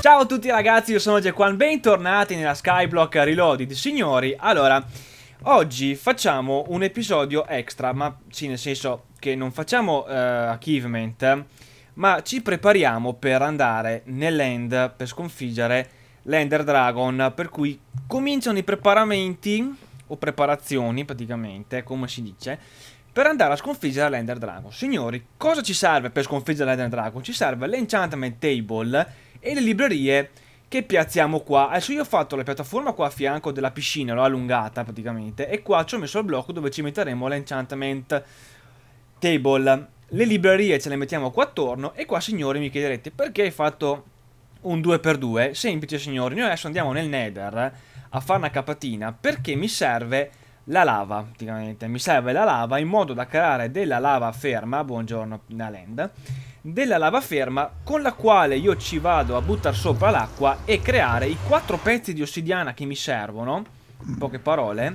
Ciao a tutti ragazzi, io sono Jaquan, bentornati nella Skyblock Reloaded. Signori, allora, oggi facciamo un episodio extra, ma sì, nel senso che non facciamo achievement, ma ci prepariamo per andare nell'end per sconfiggere l'Ender Dragon, per cui cominciano i preparamenti, o preparazioni praticamente, come si dice, per andare a sconfiggere l'Ender Dragon. Signori, cosa ci serve per sconfiggere l'Ender Dragon? Ci serve l'enchantment table e le librerie che piazziamo qua. Adesso io ho fatto la piattaforma qua a fianco della piscina, l'ho allungata praticamente, e qua ci ho messo il blocco dove ci metteremo l'enchantment table. Le librerie ce le mettiamo qua attorno. E qua, signori, mi chiederete perché hai fatto un 2x2. Semplice, signori, noi adesso andiamo nel Nether a fare una capatina perché mi serve la lava, praticamente mi serve la lava in modo da creare della lava ferma. Buongiorno Naland. Della lava ferma con la quale io ci vado a buttare sopra l'acqua e creare i 4 pezzi di ossidiana che mi servono. In poche parole,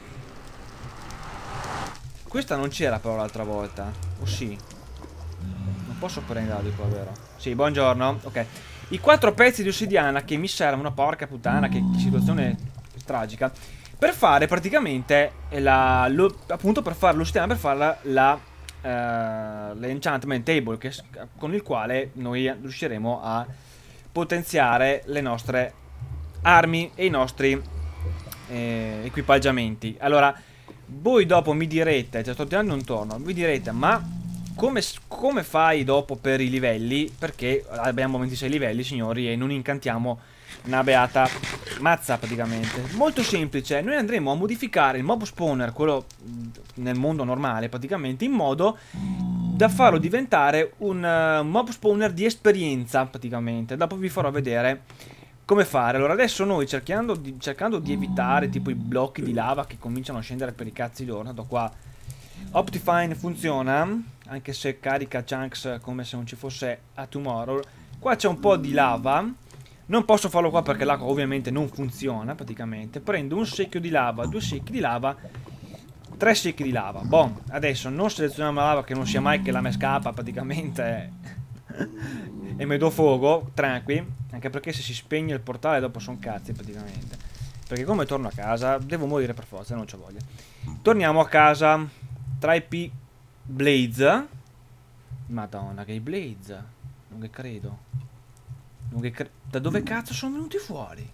questa non c'era però l'altra volta, o sì? Non posso prendere di qua, vero? Sì, buongiorno, ok. I 4 pezzi di ossidiana che mi servono, porca puttana, che situazione tragica, per fare praticamente appunto per fare l'ossidiana, per fare l'enchantment table, con il quale noi riusciremo a potenziare le nostre armi e i nostri equipaggiamenti. Allora, voi dopo mi direte, cioè sto tirando un torno, vi direte, ma come fai dopo per i livelli? Perché abbiamo 26 livelli, signori, e non incantiamo una beata mazza praticamente. Molto semplice, noi andremo a modificare il mob spawner, quello nel mondo normale praticamente, in modo da farlo diventare un mob spawner di esperienza praticamente. Dopo vi farò vedere come fare. Allora adesso noi cercando di evitare tipo i blocchi di lava che cominciano a scendere per i cazzi loro. Tanto qua Optifine funziona, anche se carica chunks come se non ci fosse a tomorrow. Qua c'è un po' di lava. Non posso farlo qua perché l'acqua ovviamente non funziona praticamente. Prendo un secchio di lava, 2 secchi di lava, 3 secchi di lava. Boh, adesso non selezioniamo la lava, che non sia mai che la me scappa praticamente e mi do fuoco, tranqui. Anche perché se si spegne il portale dopo sono cazzi praticamente. Perché come torno a casa devo morire per forza, non c'ho voglia. Torniamo a casa. 3P Blaze. Madonna, che i Blaze. Non che credo. Da dove cazzo sono venuti fuori?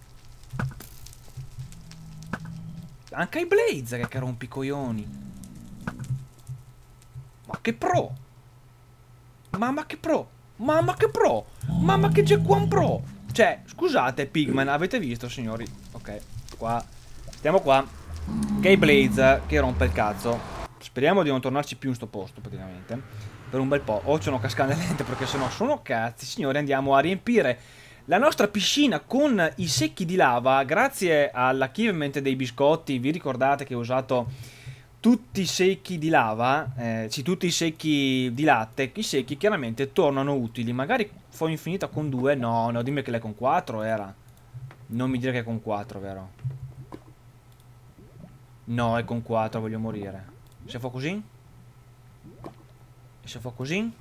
Anche i Blaze che rompi i coglioni. Ma che pro! Mamma che pro! Mamma che pro! Mamma che Jaquan pro! Cioè, scusate Pigman, avete visto, signori? Ok, qua. Stiamo qua. Gay Blaze che rompe il cazzo. Speriamo di non tornarci più in sto posto praticamente per un bel po'. O ce n'ho cascate lente, perché sennò sono cazzi. Signori, andiamo a riempire la nostra piscina con i secchi di lava. Grazie all'achievement dei biscotti, vi ricordate che ho usato tutti i secchi di lava, sì, tutti i secchi di latte. I secchi chiaramente tornano utili. Magari fo infinita con 2. No, no, dimmi che lei con 4 era. Non mi dire che è con 4, vero? No, è con 4, voglio morire. Se fa così? E se fa così?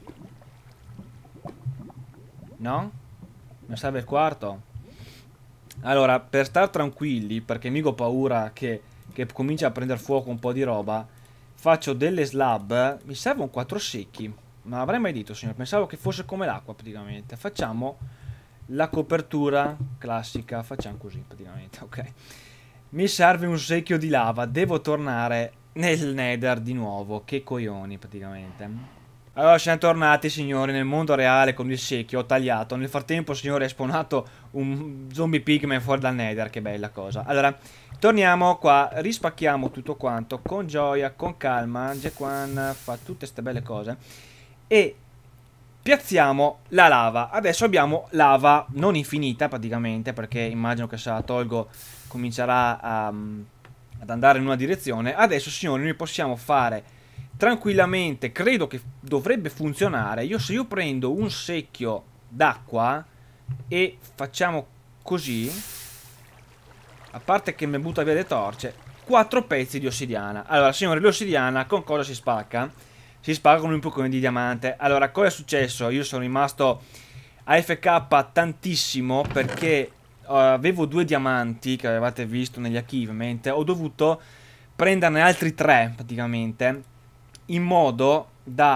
No? Mi serve il quarto. Allora, per star tranquilli, perché mica ho paura che cominci a prendere fuoco un po' di roba, faccio delle slab. Mi servono 4 secchi. Non avrei mai detto, signor. Pensavo che fosse come l'acqua praticamente. Facciamo la copertura classica. Facciamo così praticamente, ok. Mi serve un secchio di lava. Devo tornare nel Nether di nuovo. Che coglioni praticamente. Allora siamo tornati, signori, nel mondo reale con il secchio. Ho tagliato. Nel frattempo, signori, è spawnato un zombie pigman fuori dal Nether. Che bella cosa. Allora, torniamo qua. Rispacchiamo tutto quanto con gioia, con calma. Jaquan fa tutte queste belle cose. E piazziamo la lava. Adesso abbiamo lava non infinita praticamente, perché immagino che se la tolgo comincerà ad andare in una direzione. Adesso, signori, noi possiamo fare tranquillamente, credo che dovrebbe funzionare. Se io prendo un secchio d'acqua e facciamo così, a parte che mi butta via le torce, 4 pezzi di ossidiana. Allora, signori, l'ossidiana con cosa si spacca? Si spacca con un pochino di diamante. Allora, cosa è successo? Io sono rimasto AFK tantissimo perché avevo 2 diamanti che avevate visto negli achievement. Ho dovuto prenderne altri 3 praticamente, in modo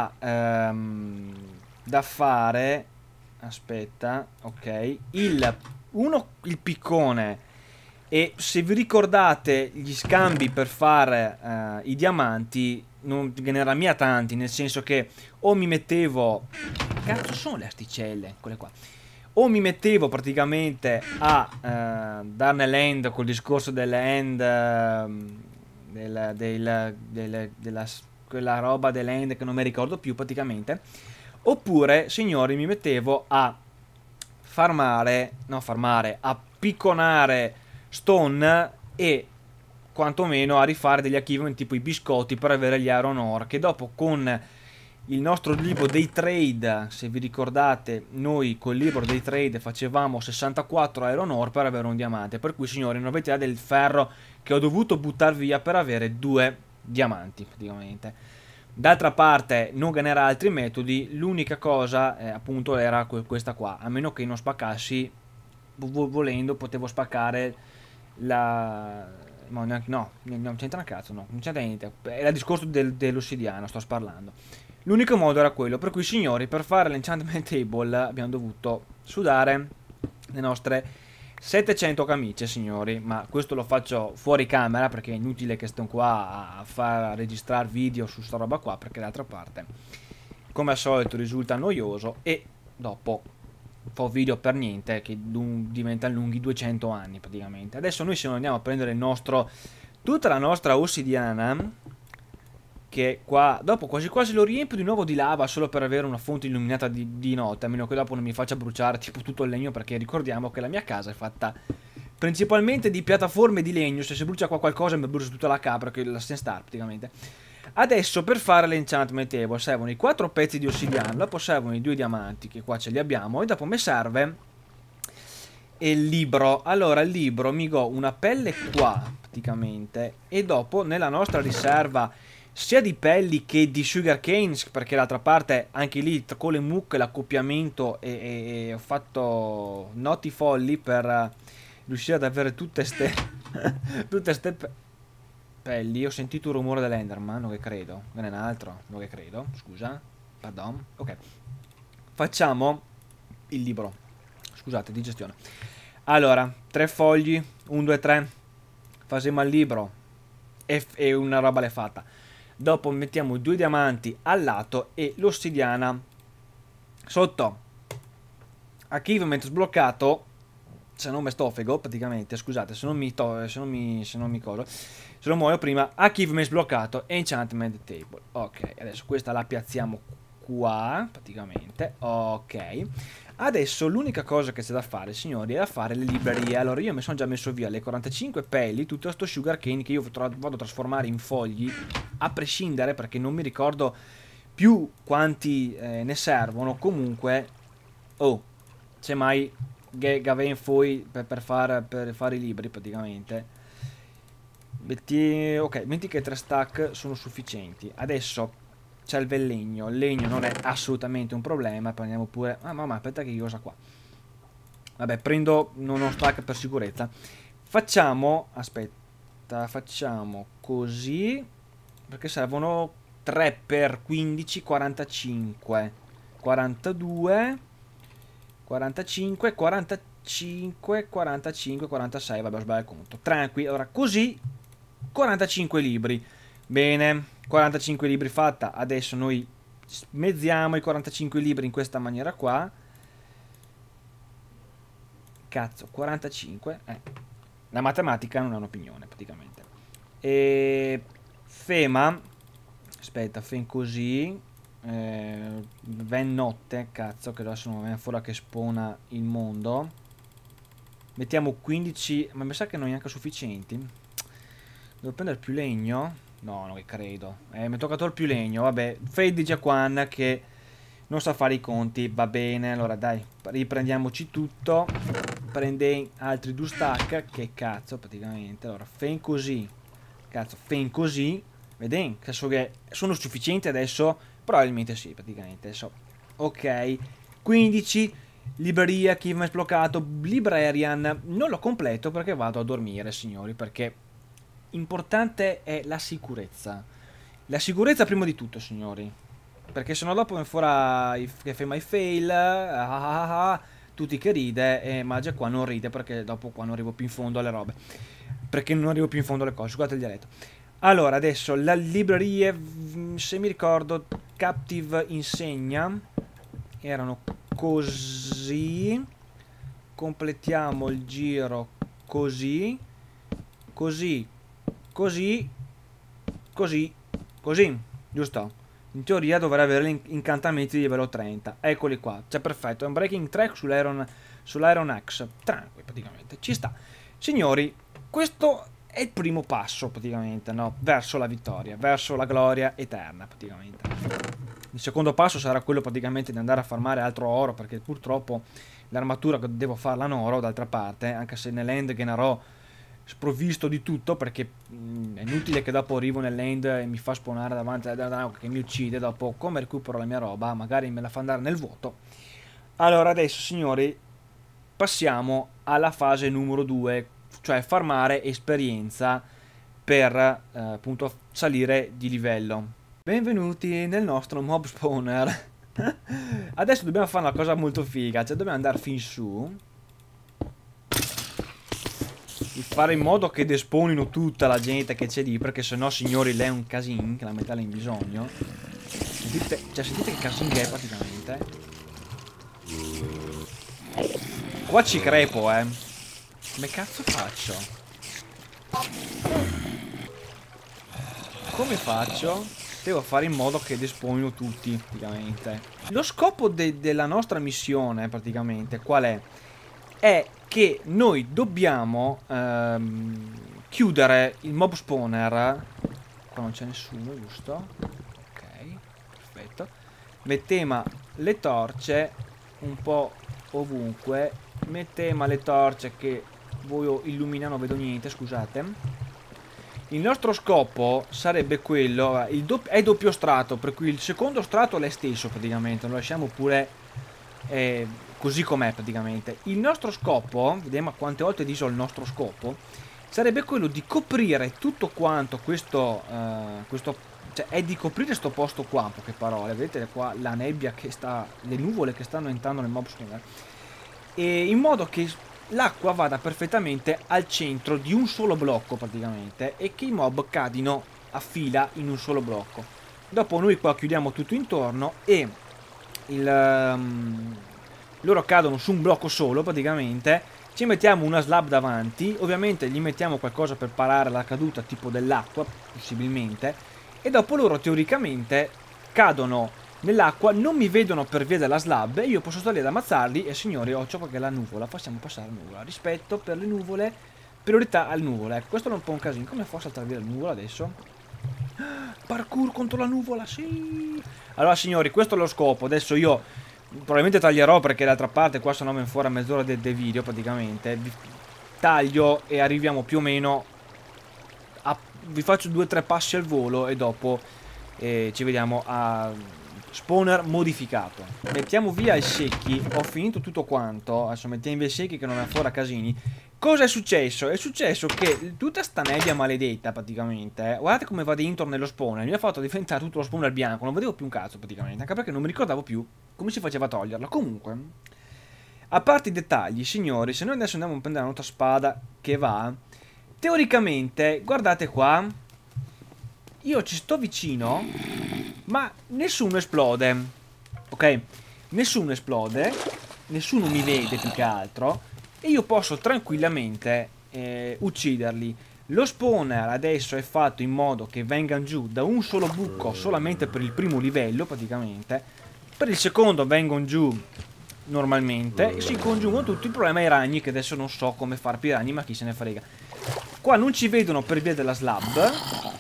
da fare, aspetta, ok, il piccone. E se vi ricordate gli scambi per fare i diamanti, non ne era mia tanti, nel senso che o mi mettevo, cazzo sono le asticelle, quelle qua, o mi mettevo praticamente a darne l'end col discorso dell'end, quella roba dell'end che non mi ricordo più praticamente, oppure, signori, mi mettevo a a picconare stone e quantomeno a rifare degli achievement tipo i biscotti per avere gli iron ore, che dopo con il nostro libro dei trade, se vi ricordate, noi col libro dei trade facevamo 64 iron ore per avere un diamante, per cui signori non avete idea del ferro che ho dovuto buttare via per avere 2 diamanti praticamente. D'altra parte non generare altri metodi, l'unica cosa appunto era questa qua, a meno che non spaccassi, volendo potevo spaccare la... no, non c'entra un cazzo, no, non c'entra niente, era il discorso dell'ossidiano, sto parlando. L'unico modo era quello, per cui signori, per fare l'enchantment table abbiamo dovuto sudare le nostre 700 camicie, signori, ma questo lo faccio fuori camera perché è inutile che sto qua a far registrare video su sta roba qua, perché d'altra parte, come al solito, risulta noioso e dopo fa video per niente che diventano lunghi 200 anni praticamente. Adesso noi se ne andiamo a prendere il nostro, tutta la nostra ossidiana, che qua dopo quasi quasi lo riempio di nuovo di lava solo per avere una fonte illuminata di notte, a meno che dopo non mi faccia bruciare tipo tutto il legno, perché ricordiamo che la mia casa è fatta principalmente di piattaforme di legno. Se si brucia qua qualcosa mi brucia tutta la capra, che la star praticamente. Adesso per fare l'enchantment table servono i 4 pezzi di ossidiana, dopo servono i 2 diamanti che qua ce li abbiamo, e dopo mi serve il libro. Allora il libro mi do una pelle qua praticamente, e dopo nella nostra riserva sia di pelli che di sugar canes, perché l'altra parte anche lì con le mucche l'accoppiamento e ho fatto noti folli per riuscire ad avere tutte ste pelli. Ho sentito il rumore dell'Enderman, non che credo, non è un altro, non che credo, scusa, pardon, ok. Facciamo il libro, scusate, digestione. Allora, 3 fogli, 1, 2, 3, facciamo il libro e una roba l'è fatta. Dopo mettiamo 2 diamanti al lato e l'ossidiana sotto. Achievement sbloccato, se non mi stofego praticamente, scusate, se non muoio prima. Achievement sbloccato, enchantment table. Ok, adesso questa la piazziamo qua praticamente. Ok, adesso l'unica cosa che c'è da fare, signori, è da fare le librerie. Allora io mi sono già messo via le 45 pelli, tutto questo sugar cane che io vado a trasformare in fogli a prescindere, perché non mi ricordo più quanti ne servono. Comunque, oh, c'è mai Gaven Foi per fare i libri praticamente. Ok, metti che 3 stack sono sufficienti. Adesso c'è il legno. Il legno non è assolutamente un problema. Prendiamo pure... Ah, mamma, aspetta che cosa qua. Vabbè, prendo uno stack per sicurezza. Facciamo... Aspetta, facciamo così, perché servono 3 per 15, 45, 42, 45, 45, 45, 46. Vabbè, ho sbagliato il conto. Tranquillo, allora così 45 libri. Bene, 45 libri fatta. Adesso noi mezziamo i 45 libri in questa maniera qua. Cazzo, 45. La matematica non ha un'opinione praticamente. E Fema. Aspetta, Fem così. Ven notte. Cazzo, che adesso non viene fuori che spona il mondo. Mettiamo 15. Ma mi sa che non è neanche sufficienti. Devo prendere più legno? No, non credo. Mi è toccato il più legno. Vabbè, Fade già qua che non sa fare i conti. Va bene, allora dai, riprendiamoci tutto. Prende altri 2 stack. Che cazzo, praticamente. Allora, Fade così. Cazzo, Fade così. Vedete? Adesso che sono sufficienti adesso? Probabilmente sì, praticamente. Adesso. Ok, 15. libreria, chi mi ha sbloccato, librarian, non lo completo perché vado a dormire, signori, perché importante è la sicurezza. La sicurezza prima di tutto, signori, perché sennò dopo mi farà che fai my fail, tutti che ride, ma già qua non ride perché dopo qua non arrivo più in fondo alle robe, perché non arrivo più in fondo alle cose, scusate il dialetto. Allora, adesso la libreria, se mi ricordo, Captive insegna, erano così, completiamo il giro così, così, così, così, così, giusto? In teoria dovrei avere gli incantamenti di livello 30, eccoli qua, cioè perfetto, è un breaking track sull'Iron Axe, tranquillo praticamente, ci sta. Signori, questo è il primo passo praticamente, no? Verso la vittoria, verso la gloria eterna praticamente. Il secondo passo sarà quello praticamente di andare a farmare altro oro, perché purtroppo l'armatura devo farla in oro d'altra parte, anche se nell'end generò sprovvisto di tutto, perché è inutile che dopo arrivo nell'end e mi fa spawnare davanti a Drago che mi uccide, dopo come recupero la mia roba, magari me la fa andare nel vuoto. Allora adesso signori passiamo alla fase numero 2, cioè farmare esperienza per appunto salire di livello. Benvenuti nel nostro mob spawner. Adesso dobbiamo fare una cosa molto figa, cioè dobbiamo andare fin su e fare in modo che despawnino tutta la gente che c'è lì, perché sennò signori lei è un casino, che la metà in bisogno. Sentite, cioè sentite che casino è praticamente. Qua ci crepo, come cazzo faccio? Come faccio? Devo fare in modo che despawnino tutti praticamente. Lo scopo della nostra missione praticamente qual è? È che noi dobbiamo chiudere il mob spawner. Qua non c'è nessuno, giusto? Ok, perfetto. Mettiamo le torce un po' ovunque. Mettiamo le torce che voi illuminano, non vedo niente, scusate. Il nostro scopo sarebbe quello, è doppio strato, per cui il secondo strato è lo stesso praticamente, lo lasciamo pure così com'è praticamente. Il nostro scopo, vediamo a quante volte dico il nostro scopo, sarebbe quello di coprire tutto quanto questo, cioè è di coprire sto posto qua, in poche parole, vedete qua la nebbia che sta, le nuvole che stanno entrando nel mob spawner, e in modo che l'acqua vada perfettamente al centro di un solo blocco praticamente e che i mob cadino a fila in un solo blocco. Dopo noi qua chiudiamo tutto intorno e loro cadono su un blocco solo praticamente. Ci mettiamo una slab davanti, ovviamente gli mettiamo qualcosa per parare la caduta tipo dell'acqua possibilmente, e dopo loro teoricamente cadono nell'acqua, non mi vedono per via della slab e io posso stare lì ad ammazzarli. E signori, ho ciò che è la nuvola, facciamo passare la nuvola, rispetto per le nuvole, priorità alle nuvole. Ecco, questo è un po' un casino. Come fa a saltare via la nuvola adesso? Parkour contro la nuvola, sì. Allora signori, questo è lo scopo. Adesso io probabilmente taglierò, perché d'altra parte qua se no viene fuori a mezz'ora del video praticamente. Taglio e arriviamo più o meno a, vi faccio 2 o 3 passi al volo e dopo ci vediamo a spawner modificato. Mettiamo via i secchi, ho finito tutto quanto, adesso mettiamo via i secchi che non è fuori a casini. Cosa è successo? È successo che tutta sta nebbia maledetta praticamente, guardate come va dentro nello spawner, mi ha fatto diventare tutto lo spawner bianco, non vedevo più un cazzo praticamente, anche perché non mi ricordavo più come si faceva a toglierla. Comunque, a parte i dettagli, signori, se noi adesso andiamo a prendere la nostra spada che va, teoricamente, guardate qua, io ci sto vicino, ma nessuno esplode, ok? Nessuno esplode, nessuno mi vede più che altro, e io posso tranquillamente ucciderli. Lo spawner adesso è fatto in modo che vengano giù da un solo buco solamente per il primo livello praticamente, per il secondo vengono giù normalmente e si congiungono tutti. Il problema è i ragni, che adesso non so come far più i ragni, ma chi se ne frega. Qua non ci vedono per via della slab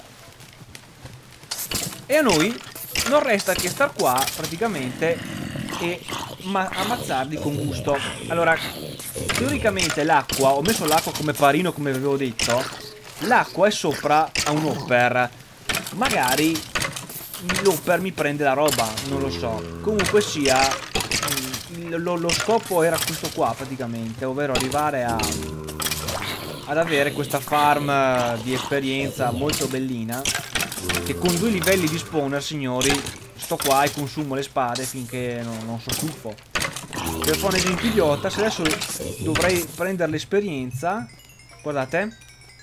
e a noi non resta che star qua praticamente e ammazzarli con gusto. Allora, teoricamente l'acqua, ho messo l'acqua come parino come avevo detto, l'acqua è sopra a un hopper, magari l'hopper mi prende la roba, non lo so. Comunque sia, lo scopo era questo qua praticamente, ovvero arrivare ad avere questa farm di esperienza molto bellina, che con 2 livelli di spawner, signori, sto qua e consumo le spade finché non so stufo. Per fare un esempio idiota, se adesso dovrei prendere l'esperienza, guardate,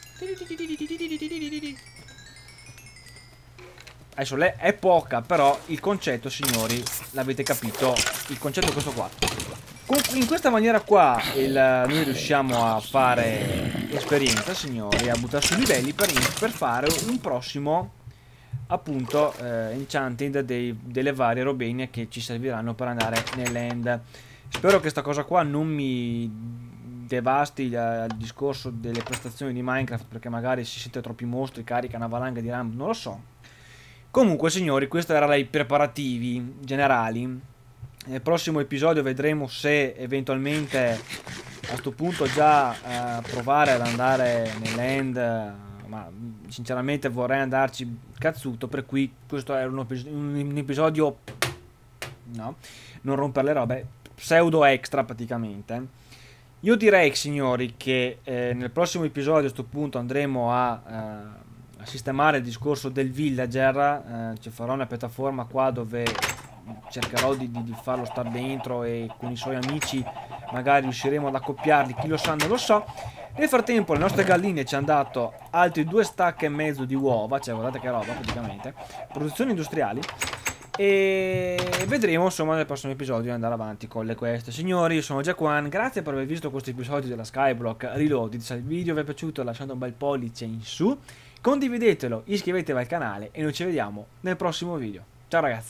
adesso è poca, però il concetto, signori, l'avete capito, il concetto è questo qua. In questa maniera qua noi riusciamo a fare esperienza, signori, a buttare su livelli per fare un prossimo, appunto, enchanting delle varie robine che ci serviranno per andare nell'end. Spero che sta cosa qua non mi devasti il discorso delle prestazioni di Minecraft, perché magari se siete troppi mostri carica una valanga di RAM, non lo so. Comunque, signori, questi erano i preparativi generali. Nel prossimo episodio vedremo se eventualmente a questo punto già provare ad andare nell'end, ma sinceramente vorrei andarci cazzuto, per cui questo è un episodio, no, non rompere le robe, pseudo extra praticamente. Io direi, signori, che nel prossimo episodio a questo punto andremo a sistemare il discorso del villager. Ci farò una piattaforma qua dove cercherò di farlo star dentro, e con i suoi amici magari riusciremo ad accoppiarli, chi lo sa non lo so. Nel frattempo le nostre galline ci hanno dato altri 2 stack e mezzo di uova, cioè guardate che roba praticamente, produzioni industriali, e vedremo insomma nel prossimo episodio di andare avanti con le queste. Signori, io sono Jack1, grazie per aver visto questo episodio della Skyblock Reloaded. Se il video vi è piaciuto lasciate un bel pollice in su, condividetelo, iscrivetevi al canale e noi ci vediamo nel prossimo video. Ciao ragazzi.